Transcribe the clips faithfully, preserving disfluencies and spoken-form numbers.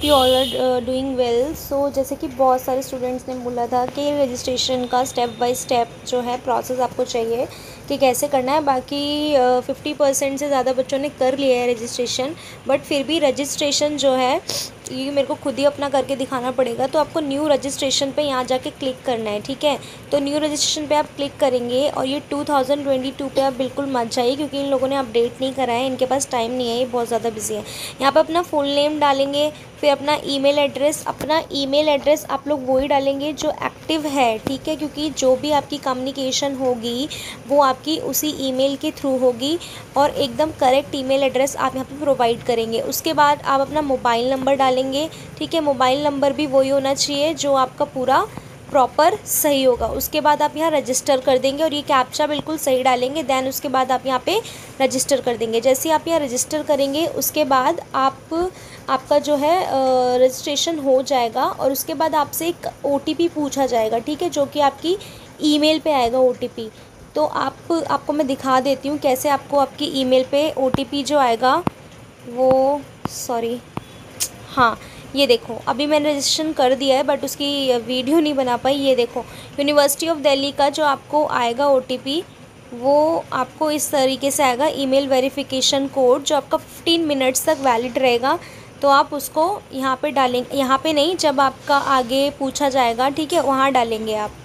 You all are doing well. So जैसे कि बहुत सारे स्टूडेंट्स ने बोला था कि रजिस्ट्रेशन का स्टेप बाय स्टेप जो है प्रोसेस आपको चाहिए कि कैसे करना है। बाकी फिफ्टी परसेंट से ज़्यादा बच्चों ने कर लिया है रजिस्ट्रेशन, बट फिर भी रजिस्ट्रेशन जो है ये मेरे को खुद ही अपना करके दिखाना पड़ेगा। तो आपको न्यू रजिस्ट्रेशन पे यहाँ जाके क्लिक करना है, ठीक है। तो न्यू रजिस्ट्रेशन पे आप क्लिक करेंगे और ये टू थाउजेंड ट्वेंटी टू पे आप बिल्कुल मत जाइए, क्योंकि इन लोगों ने अपडेट नहीं करा है, इनके पास टाइम नहीं है, ये बहुत ज़्यादा बिजी है। यहाँ पे अपना फुल नेम डालेंगे, फिर अपना ईमेल एड्रेस। अपना ईमेल एड्रेस आप लोग वही डालेंगे जो एक्टिव है, ठीक है, क्योंकि जो भी आपकी कम्युनिकेशन होगी वो आपकी उसी ईमेल के थ्रू होगी और एकदम करेक्ट ईमेल एड्रेस आप यहाँ पे प्रोवाइड करेंगे। उसके बाद आप अपना मोबाइल नंबर डालेंगे, ठीक है। मोबाइल नंबर भी वही होना चाहिए जो आपका पूरा प्रॉपर सही होगा। उसके बाद आप यहाँ रजिस्टर कर देंगे और ये कैप्चा बिल्कुल सही डालेंगे। देन उसके बाद आप यहाँ पे रजिस्टर कर देंगे। जैसे ही आप यहाँ रजिस्टर करेंगे उसके बाद आप आपका जो है रजिस्ट्रेशन हो जाएगा और उसके बाद आपसे एक ओ टी पी पूछा जाएगा, ठीक है, जो कि आपकी ईमेल पे आएगा ओ टी पी। तो आप आपको मैं दिखा देती हूँ कैसे आपको आपकी ईमेल पे ओ टी पी जो आएगा वो, सॉरी, हाँ ये देखो, अभी मैंने रजिस्ट्रेशन कर दिया है बट उसकी वीडियो नहीं बना पाई। ये देखो, यूनिवर्सिटी ऑफ दिल्ली का जो आपको आएगा ओ टी पी वो आपको इस तरीके से आएगा, ईमेल वेरिफिकेशन कोड, जो आपका फिफ्टीन मिनट्स तक वैलिड रहेगा। तो आप उसको यहाँ पे डालेंगे, यहाँ पे नहीं, जब आपका आगे पूछा जाएगा, ठीक है, वहाँ डालेंगे आप।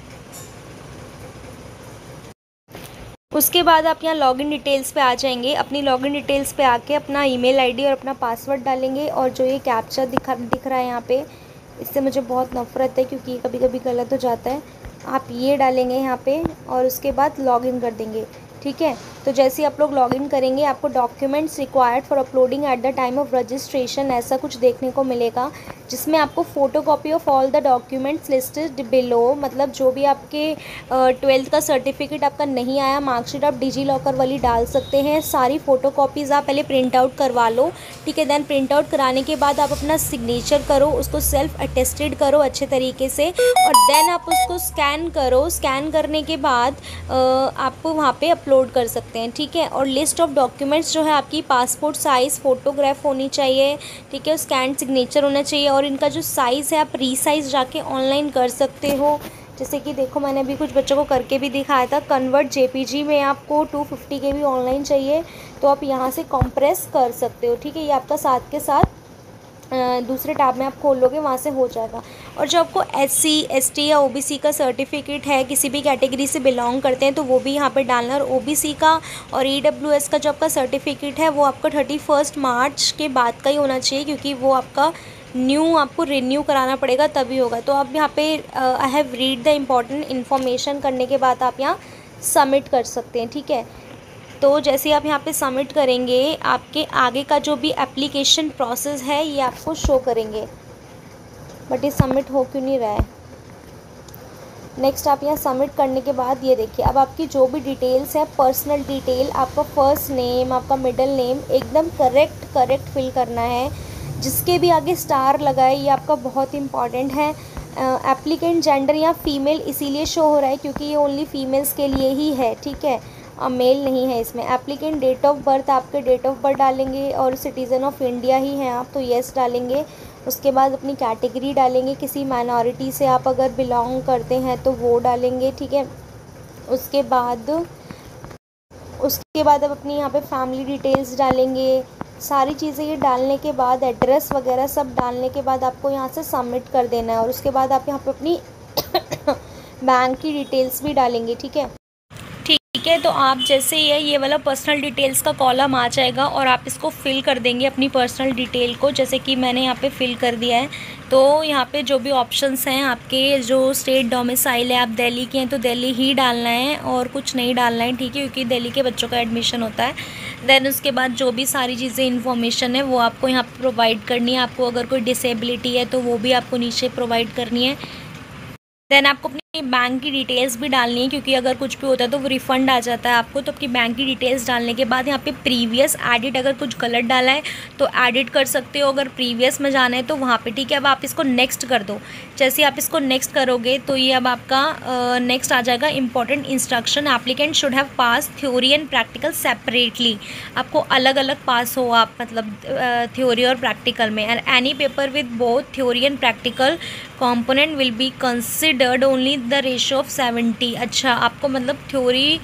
उसके बाद आप यहाँ लॉगिन डिटेल्स पे आ जाएंगे। अपनी लॉगिन डिटेल्स पे आके अपना ईमेल आईडी और अपना पासवर्ड डालेंगे और जो ये कैप्चा दिखा दिख रहा है यहाँ पे, इससे मुझे बहुत नफ़रत है क्योंकि ये कभी कभी गलत हो जाता है। आप ये डालेंगे यहाँ पे और उसके बाद लॉगिन कर देंगे, ठीक है। तो जैसे ही आप लोग लॉगिन करेंगे आपको documents required for uploading at the time of registration ऐसा कुछ देखने को मिलेगा, जिसमें आपको photo copy of all the documents listed below, मतलब जो भी आपके ट्वेल्थ का सर्टिफिकेट आपका नहीं आया, मार्कशीट आप डिजी लॉकर वाली डाल सकते हैं। सारी फ़ोटो कॉपीज़ आप पहले प्रिंट आउट करवा लो, ठीक है। दैन प्रिंट आउट कराने के बाद आप अपना सिग्नेचर करो, उसको सेल्फ अटेस्टेड करो अच्छे तरीके से और देन आप उसको स्कैन करो। स्कैन करने के बाद आप वहाँ पे अपलोड कर सकते हैं, ठीक है। और लिस्ट ऑफ डॉक्यूमेंट्स जो है आपकी पासपोर्ट साइज़ फ़ोटोग्राफ होनी चाहिए, ठीक है, स्कैन सिग्नेचर होना चाहिए और इनका जो साइज़ है आप रीसाइज़ जाके ऑनलाइन कर सकते हो। जैसे कि देखो, मैंने अभी कुछ बच्चों को करके भी दिखाया था। कन्वर्ट जेपीजी में आपको टू फिफ्टी के भी ऑनलाइन चाहिए तो आप यहाँ से कंप्रेस कर सकते हो, ठीक है। ये आपका साथ के साथ दूसरे टैब में आप खोल लोगे, वहाँ से हो जाएगा। और जो आपको एससी, एसटी या ओबीसी का सर्टिफिकेट है, किसी भी कैटेगरी से बिलोंग करते हैं तो वो भी यहाँ पे डालना। और ओबीसी का और ईडब्ल्यूएस का जो आपका सर्टिफिकेट है वो आपका थर्टी फर्स्ट मार्च के बाद का ही होना चाहिए, क्योंकि वो आपका न्यू आपको रिन्यू कराना पड़ेगा तभी होगा। तो आप यहाँ पे I have read the important information करने के बाद आप यहाँ सबमिट कर सकते हैं, ठीक है। तो जैसे आप यहाँ पे सबमिट करेंगे आपके आगे का जो भी एप्लीकेशन प्रोसेस है ये आपको शो करेंगे, बट ये सबमिट हो क्यों नहीं रहा है। नेक्स्ट आप यहाँ सबमिट करने के बाद ये देखिए, अब आपकी जो भी डिटेल्स है, पर्सनल डिटेल, आपका फर्स्ट नेम, आपका मिडिल नेम एकदम करेक्ट करेक्ट फिल करना है। जिसके भी आगे स्टार लगा है ये आपका बहुत इंपॉर्टेंट है। एप्लीकेंट जेंडर यहाँ फ़ीमेल इसीलिए शो हो रहा है क्योंकि ये ओनली फीमेल्स के लिए ही है, ठीक है, मेल नहीं है इसमें। एप्लीकेंट डेट ऑफ बर्थ, आपके डेट ऑफ बर्थ डालेंगे और सिटीज़न ऑफ इंडिया ही हैं आप तो येस डालेंगे। उसके बाद अपनी कैटेगरी डालेंगे, किसी माइनॉरिटी से आप अगर बिलोंग करते हैं तो वो डालेंगे, ठीक है। उसके बाद उसके बाद अब अपनी यहाँ पे फैमिली डिटेल्स डालेंगे। सारी चीज़ें ये डालने के बाद एड्रेस वगैरह सब डालने के बाद आपको यहाँ से सबमिट कर देना है और उसके बाद आप यहाँ पे अपनी बैंक की डिटेल्स भी डालेंगे, ठीक है। ठीक है, तो आप जैसे ही है ये वाला पर्सनल डिटेल्स का कॉलम आ जाएगा और आप इसको फिल कर देंगे अपनी पर्सनल डिटेल को, जैसे कि मैंने यहाँ पे फिल कर दिया है। तो यहाँ पे जो भी ऑप्शंस हैं, आपके जो स्टेट डोमिसाइल है, आप दिल्ली के हैं तो दिल्ली ही डालना है और कुछ नहीं डालना है, ठीक है, क्योंकि दिल्ली के बच्चों का एडमिशन होता है। देन उसके बाद जो भी सारी चीज़ें इन्फॉर्मेशन है वो आपको यहाँ पर प्रोवाइड करनी है। आपको अगर कोई डिसेबिलिटी है तो वो भी आपको नीचे प्रोवाइड करनी है। देन आपको बैंक की डिटेल्स भी डालनी है, क्योंकि अगर कुछ भी होता है तो वो रिफ़ंड आ जाता है आपको। तो आपकी बैंक की डिटेल्स डालने के बाद यहाँ पे प्रीवियस एडिट, अगर कुछ गलत डाला है तो एडिट कर सकते हो, अगर प्रीवियस में जाना है तो वहाँ पे, ठीक है। अब आप इसको नेक्स्ट कर दो। जैसे आप इसको नेक्स्ट करोगे तो ये अब आपका नेक्स्ट आ जाएगा important instruction, applicant should have pass theory and practical separately. आपको अलग अलग पास हो आप, मतलब थ्योरी और प्रैक्टिकल में। And any paper with both theory and practical component will be considered only the ratio of seventy. अच्छा, आपको मतलब theory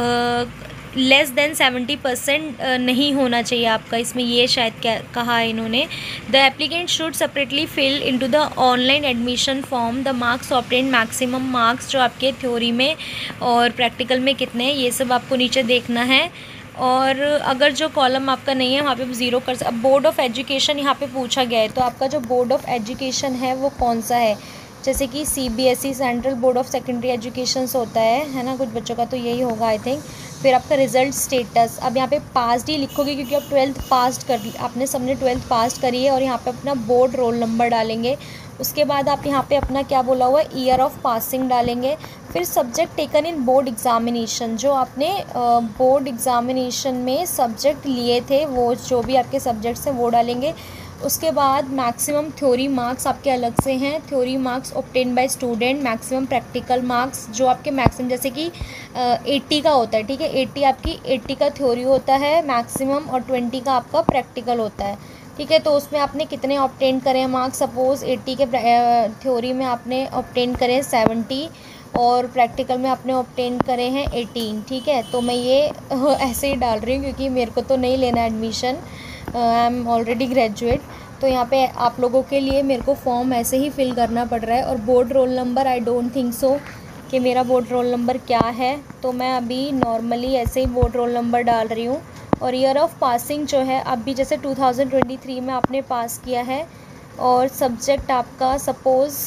less than seventy percent नहीं होना चाहिए आपका इसमें, ये शायद क्या कहा है इन्होंने। The applicant should separately fill into the online admission form the marks obtain, maximum marks जो आपके थ्योरी में और प्रैक्टिकल में कितने हैं ये सब आपको नीचे देखना है। और अगर जो कॉलम आपका नहीं है वहाँ पे ज़ीरो कर सकते। अब बोर्ड ऑफ एजुकेशन यहाँ पे पूछा गया है, तो आपका जो बोर्ड ऑफ एजुकेशन है वो कौन सा है। जैसे कि CBSE, central board of secondary education होता है है ना कुछ बच्चों का, तो यही होगा आई थिंक। फिर आपका रिजल्ट स्टेटस, अब यहाँ पे पास्ड ही लिखोगे क्योंकि आप ट्वेल्थ पास कर ली, आपने सबने ट्वेल्थ पास करी है। और यहाँ पे अपना बोर्ड रोल नंबर डालेंगे। उसके बाद आप यहाँ पे अपना क्या बोला हुआ है, ईयर ऑफ पासिंग डालेंगे। फिर subject taken in board examination, जो आपने बोर्ड एग्जामिनेशन में सब्जेक्ट लिए थे वो जो भी आपके सब्जेक्ट्स हैं वो डालेंगे। उसके बाद मैक्सिमम थ्योरी मार्क्स आपके अलग से हैं, theory marks obtain by student, maximum practical marks जो आपके मैक्सिमम जैसे कि एट्टी का होता है, ठीक है। एट्टी आपकी एट्टी का थ्योरी होता है मैक्सिमम, और ट्वेंटी का आपका प्रैक्टिकल होता है, ठीक है। तो उसमें आपने कितने ऑब्टेन करें मार्क्स, सपोज़ एट्टी के थ्योरी में आपने ऑब्टेन करें सेवेंटी और प्रैक्टिकल में आपने ऑब्टेन करे हैं एटीन, ठीक है। तो मैं ये ऐसे ही डाल रही हूँ क्योंकि मेरे को तो नहीं लेना admission, I am already graduate. तो यहाँ पे आप लोगों के लिए मेरे को फॉर्म ऐसे ही फिल करना पड़ रहा है। और board roll number, I don't think so कि मेरा बोर्ड रोल नंबर क्या है, तो मैं अभी नॉर्मली ऐसे ही बोर्ड रोल नंबर डाल रही हूँ। और ईयर ऑफ पासिंग जो है अभी जैसे टू थाउजेंड ट्वेंटी थ्री में आपने पास किया है, और सब्जेक्ट आपका सपोज़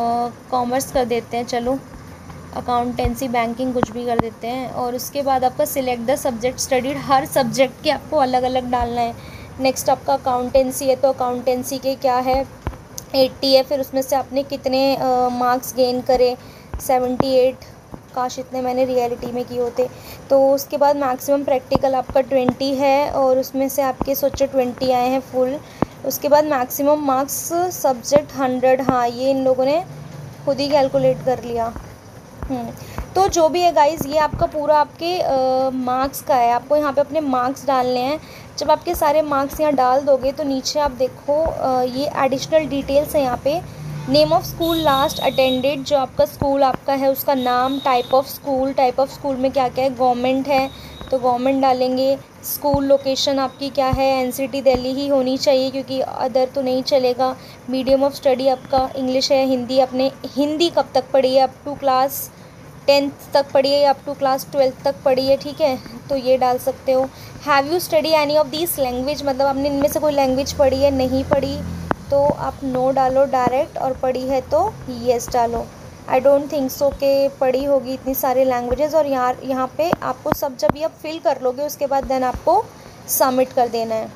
कॉमर्स कर देते हैं, चलो अकाउंटेंसी बैंकिंग कुछ भी कर देते हैं। और उसके बाद आपका सिलेक्ट द सब्जेक्ट स्टडीड, हर सब्जेक्ट के आपको अलग अलग डालना है। नेक्स्ट आपका अकाउंटेंसी है, तो अकाउंटेंसी के क्या है एट्टी है, फिर उसमें से आपने कितने मार्क्स गेन करे, सेवेंटी एट, काश इतने मैंने रियलिटी में किए होते। तो उसके बाद मैक्सिमम प्रैक्टिकल आपका ट्वेंटी है, और उसमें से आपके सोचो ट्वेंटी आए हैं फुल। उसके बाद मैक्सिमम मार्क्स सब्जेक्ट हंड्रेड, हाँ ये इन लोगों ने खुद ही कैलकुलेट कर लिया। तो जो भी है गाइज़, ये आपका पूरा आपके मार्क्स का है, आपको यहाँ पे अपने मार्क्स डालने हैं। जब आपके सारे मार्क्स यहाँ डाल दोगे तो नीचे आप देखो आ, ये एडिशनल डिटेल्स है यहाँ पे। Name of school last attended, जो आपका स्कूल आपका है उसका नाम, type of school, type of school में क्या क्या है, गवर्नमेंट है तो गवर्नमेंट डालेंगे। स्कूल लोकेशन आपकी क्या है, एनसीटी दिल्ली ही होनी चाहिए क्योंकि अदर तो नहीं चलेगा। मीडियम ऑफ स्टडी आपका इंग्लिश है, हिंदी आपने हिंदी कब तक पढ़ी है, अप टू क्लास टेंथ तक पढ़ी है या अप टू क्लास ट्वेल्थ तक पढ़ी है, ठीक है, तो ये डाल सकते हो। Have you study any of this language, मतलब आपने इनमें से कोई लैंग्वेज पढ़ी है, नहीं पढ़ी तो आप नो डालो डायरेक्ट, और पढ़ी है तो येस डालो। आई डोंट थिंक सो कि पढ़ी होगी इतनी सारी लैंग्वेजेस। और यहाँ यहाँ पे आपको सब जब ये आप फिल कर लोगे उसके बाद देन आपको सबमिट कर देना है,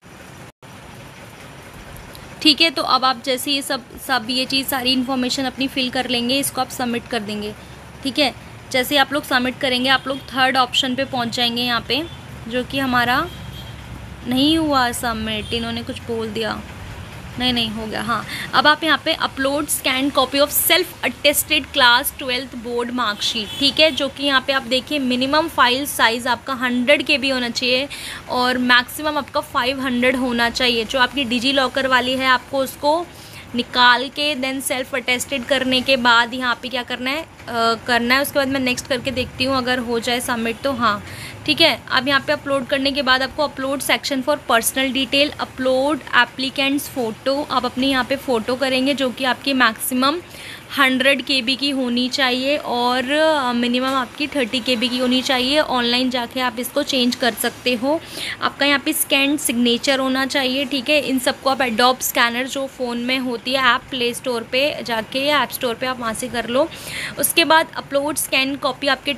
ठीक है। तो अब आप जैसे ये सब सब ये चीज़ सारी इन्फॉर्मेशन अपनी फिल कर लेंगे, इसको आप सबमिट कर देंगे, ठीक है। जैसे आप लोग सबमिट करेंगे आप लोग थर्ड ऑप्शन पे पहुंच जाएंगे यहाँ पे, जो कि हमारा नहीं हुआ सबमिट, इन्होंने कुछ बोल दिया, नहीं नहीं हो गया, हाँ। अब आप यहाँ पे upload scan copy of self attested class twelfth board marksheet, ठीक है, जो कि यहाँ पे आप देखिए मिनिमम फाइल साइज़ आपका हंड्रेड के बी होना चाहिए और मैक्सिमम आपका फाइव हंड्रेड होना चाहिए। जो आपकी डिजी लॉकर वाली है आपको उसको निकाल के देन सेल्फ अटेस्टेड करने के बाद यहाँ पे क्या करना है आ, करना है। उसके बाद मैं नेक्स्ट करके देखती हूँ अगर हो जाए सबमिट तो, हाँ ठीक है। अब यहाँ पे अपलोड करने के बाद आपको upload section for personal detail, upload applicants photo, आप अपनी यहाँ पे फ़ोटो करेंगे जो कि आपकी मैक्सिमम हंड्रेड के बी की होनी चाहिए और मिनिमम आपकी थर्टी के बी की होनी चाहिए। ऑनलाइन जाके आप इसको चेंज कर सकते हो। आपका यहाँ पे स्कैन सिग्नेचर होना चाहिए, ठीक है। इन सबको आप एडोब स्कैनर जो फ़ोन में होती है ऐप प्ले स्टोर पे जाके या ऐप स्टोर पे आप वहाँ से कर लो। उसके बाद अपलोड स्कैन कॉपी आपके टेंथ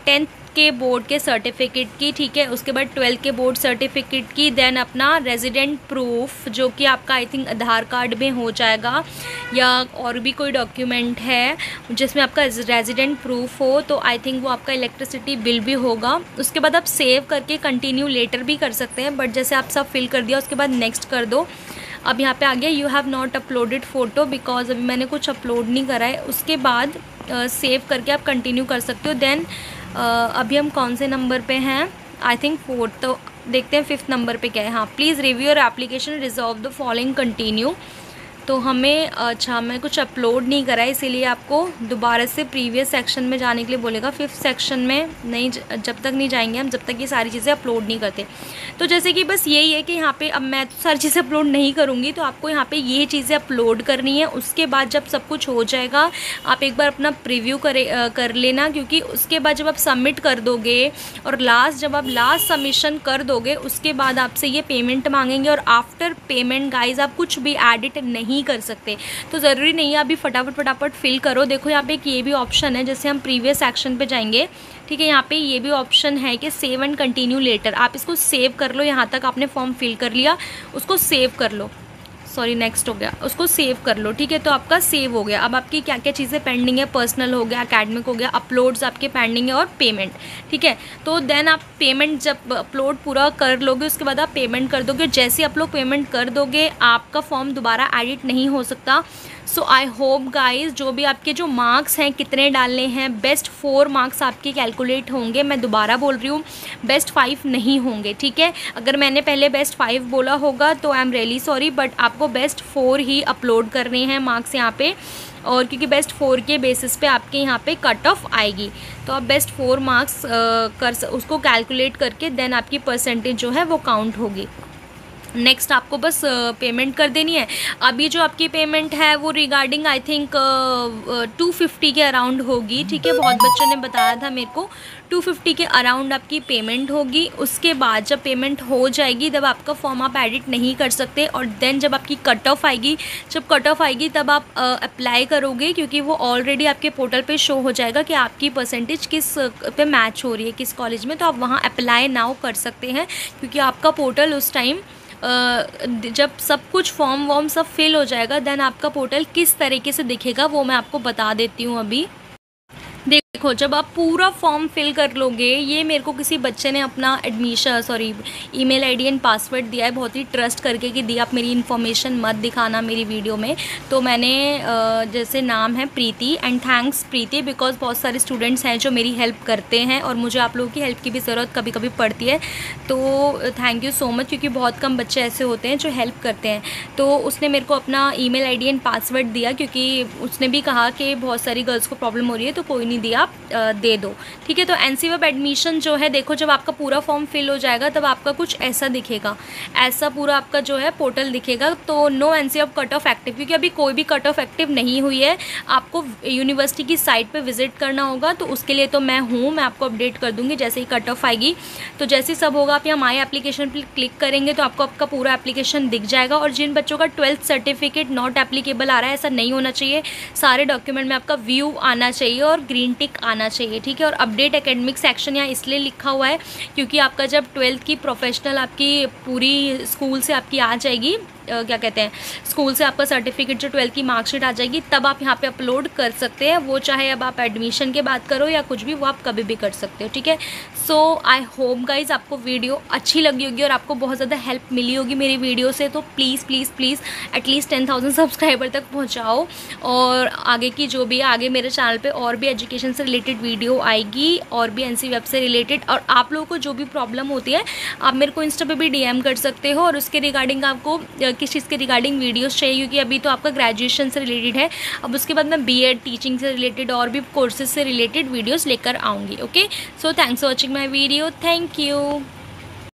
के बोर्ड के सर्टिफिकेट की, ठीक है, उसके बाद ट्वेल्थ के बोर्ड सर्टिफिकेट की, देन अपना रेजिडेंट प्रूफ जो कि आपका आई थिंक आधार कार्ड में हो जाएगा या और भी कोई डॉक्यूमेंट है जिसमें आपका रेजिडेंट प्रूफ हो, तो आई थिंक वो आपका इलेक्ट्रिसिटी बिल भी होगा। उसके बाद आप सेव करके कंटिन्यू लेटर भी कर सकते हैं, बट जैसे आप सब फिल कर दिया उसके बाद नेक्स्ट कर दो। अब यहाँ पे आ गया you have not uploaded photo because अभी मैंने कुछ अपलोड नहीं करा है। उसके बाद सेव uh, करके आप कंटिन्यू कर सकते हो। देन uh, अभी हम कौन से नंबर पे हैं, आई थिंक फोर्थ, तो देखते हैं फिफ्थ नंबर पे क्या है। हाँ, please review your application resolve the following continue. तो हमें अच्छा मैं कुछ अपलोड नहीं करा है इसीलिए आपको दोबारा से प्रीवियस सेक्शन में जाने के लिए बोलेगा। फिफ्थ सेक्शन में नहीं, जब तक नहीं जाएंगे हम जब तक ये सारी चीज़ें अपलोड नहीं करते। तो जैसे कि बस यही है कि यहाँ पे अब मैं तो सारी चीज़ें अपलोड नहीं करूँगी, तो आपको यहाँ पे ये चीज़ें अपलोड करनी है। उसके बाद जब सब कुछ हो जाएगा आप एक बार अपना प्रीव्यू करे कर लेना, क्योंकि उसके बाद जब आप सबमिट कर दोगे और लास्ट जब आप लास्ट सबमिशन कर दोगे उसके बाद आपसे ये पेमेंट मांगेंगे, और आफ्टर पेमेंट गाइज आप कुछ भी एडिट नहीं कर सकते। तो ज़रूरी नहीं है अभी फटाफट फटाफट फिल करो। देखो यहाँ पे एक ये भी ऑप्शन है, जैसे हम प्रीवियस एक्शन पे जाएंगे, ठीक है, यहाँ पे ये भी ऑप्शन है कि सेव एंड कंटिन्यू लेटर। आप इसको सेव कर लो, यहाँ तक आपने फॉर्म फिल कर लिया, उसको सेव कर लो, सॉरी नेक्स्ट हो गया, उसको सेव कर लो, ठीक है। तो आपका सेव हो गया। अब आपकी क्या क्या चीज़ें पेंडिंग है, पर्सनल हो गया, एकेडमिक हो गया, अपलोड्स आपके पेंडिंग है और पेमेंट, ठीक है। तो देन आप पेमेंट जब अपलोड पूरा कर लोगे उसके बाद आप पेमेंट कर दोगे। जैसे आप लोग पेमेंट कर दोगे आपका फॉर्म दोबारा एडिट नहीं हो सकता। सो आई होप गाइज जो भी आपके जो मार्क्स हैं कितने डालने हैं, बेस्ट फोर मार्क्स आपके कैलकुलेट होंगे। मैं दोबारा बोल रही हूँ, बेस्ट फाइव नहीं होंगे, ठीक है। अगर मैंने पहले बेस्ट फाइव बोला होगा तो I am really sorry, but आपको बेस्ट फोर ही अपलोड करने हैं मार्क्स यहाँ पे, और क्योंकि बेस्ट फोर के बेसिस पे आपके यहाँ पे कट ऑफ आएगी। तो आप बेस्ट फोर मार्क्स कर उसको कैलकुलेट करके देन आपकी परसेंटेज जो है वो काउंट होगी। नेक्स्ट आपको बस पेमेंट कर देनी है। अभी जो आपकी पेमेंट है वो regarding I think two fifty के अराउंड होगी, ठीक है। बहुत बच्चों ने बताया था मेरे को टू फिफ्टी के अराउंड आपकी पेमेंट होगी। उसके बाद जब पेमेंट हो जाएगी तब आपका फॉर्म आप एडिट नहीं कर सकते, और देन जब आपकी कट ऑफ आएगी, जब कट ऑफ आएगी तब आप अप्लाई uh, करोगे, क्योंकि वो ऑलरेडी आपके पोर्टल पे शो हो जाएगा कि आपकी परसेंटेज किस पे मैच हो रही है, किस कॉलेज में। तो आप वहाँ अप्लाई नाउ कर सकते हैं, क्योंकि आपका पोर्टल उस टाइम Uh, जब सब कुछ फॉर्म वॉर्म सब फिल हो जाएगा देन आपका पोर्टल किस तरीके से दिखेगा वो मैं आपको बता देती हूँ। अभी देखो जब आप पूरा फॉर्म फिल कर लोगे, ये मेरे को किसी बच्चे ने अपना admission sorry email ID and password दिया है, बहुत ही ट्रस्ट करके कि दी आप मेरी इन्फॉर्मेशन मत दिखाना मेरी वीडियो में। तो मैंने जैसे नाम है Preeti, and thanks Preeti because बहुत सारे स्टूडेंट्स हैं जो मेरी हेल्प करते हैं और मुझे आप लोगों की हेल्प की भी ज़रूरत कभी कभी पड़ती है। तो थैंक यू सो मच, क्योंकि बहुत कम बच्चे ऐसे होते हैं जो हेल्प करते हैं। तो उसने मेरे को अपना ईमेल आईडी एंड पासवर्ड दिया, क्योंकि उसने भी कहा कि बहुत सारी गर्ल्स को प्रॉब्लम हो रही है, तो कोई नहीं दिया, दे दो, ठीक है। तो एनसी वेब एडमिशन जो है, देखो जब आपका पूरा फॉर्म फिल हो जाएगा तब आपका कुछ ऐसा दिखेगा, ऐसा पूरा आपका जो है पोर्टल दिखेगा। तो no NC web cut off active, क्योंकि अभी कोई भी कट ऑफ एक्टिव नहीं हुई है। आपको यूनिवर्सिटी की साइट पे विजिट करना होगा, तो उसके लिए तो मैं हूँ, मैं आपको अपडेट कर दूँगी जैसे ही कट ऑफ आएगी। तो जैसे सब होगा आप यहाँ माई एप्लीकेशन पर क्लिक करेंगे तो आपको आपका पूरा एप्लीकेशन दिख जाएगा। और जिन बच्चों का ट्वेल्थ सर्टिफिकेट नॉट एप्लीकेबल आ रहा है, ऐसा नहीं होना चाहिए, सारे डॉक्यूमेंट में आपका व्यू आना चाहिए और ग्रीन टिक आना चाहिए, ठीक है। और अपडेट एकेडमिक सेक्शन यहाँ इसलिए लिखा हुआ है क्योंकि आपका जब ट्वेल्थ की प्रोफेशनल आपकी पूरी स्कूल से आपकी आ जाएगी, Uh, क्या कहते हैं स्कूल से आपका सर्टिफिकेट जो ट्वेल्थ की मार्कशीट आ जाएगी, तब आप यहाँ पे अपलोड कर सकते हैं। वो चाहे अब आप एडमिशन के बात करो या कुछ भी, वो आप कभी भी कर सकते हो, ठीक है। सो आई होप गाइज आपको वीडियो अच्छी लगी होगी और आपको बहुत ज़्यादा हेल्प मिली होगी मेरी वीडियो से। तो please please please at least ten thousand subscriber तक पहुँचाओ, और आगे की जो भी आगे मेरे चैनल पर और भी एजुकेशन से रिलेटेड वीडियो आएगी, और भी एन सी वेब से रिलेटेड। और आप लोगों को जो भी प्रॉब्लम होती है आप मेरे को इंस्टा पे भी डी एम कर सकते हो, और उसके रिगार्डिंग आपको किस चीज़ के रिगार्डिंग वीडियोस चाहिए, क्योंकि अभी तो आपका ग्रेजुएशन से रिलेटेड है। अब उसके बाद मैं बीएड टीचिंग से रिलेटेड और भी कोर्सेज से रिलेटेड वीडियोस लेकर आऊँगी। Okay, so thanks for watching my video, thank you.